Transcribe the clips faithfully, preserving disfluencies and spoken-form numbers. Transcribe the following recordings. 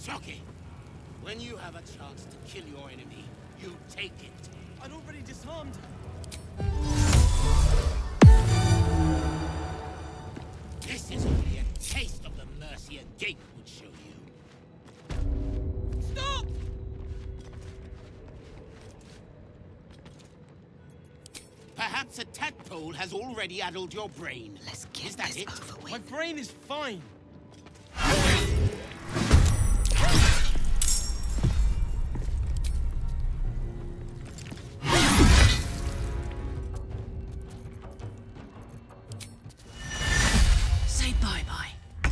Shocky! When you have a chance to kill your enemy, you take it. I'd already disarmed her. This is only a taste of the mercy a gate would show you. Stop! Perhaps a tadpole has already addled your brain. Let's get Is that this it? over with. My brain is fine. Say bye-bye.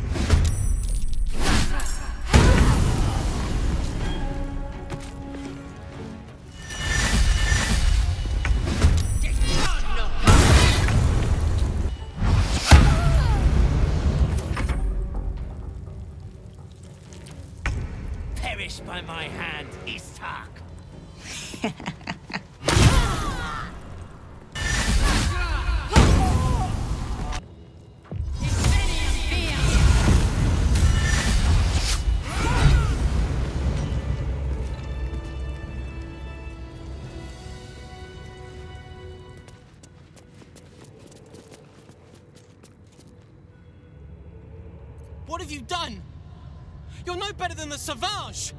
Perish by my hand, Istark. What have you done? You're no better than the Sauvage!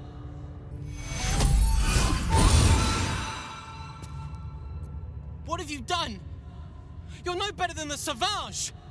What have you done? You're no better than the Sauvage!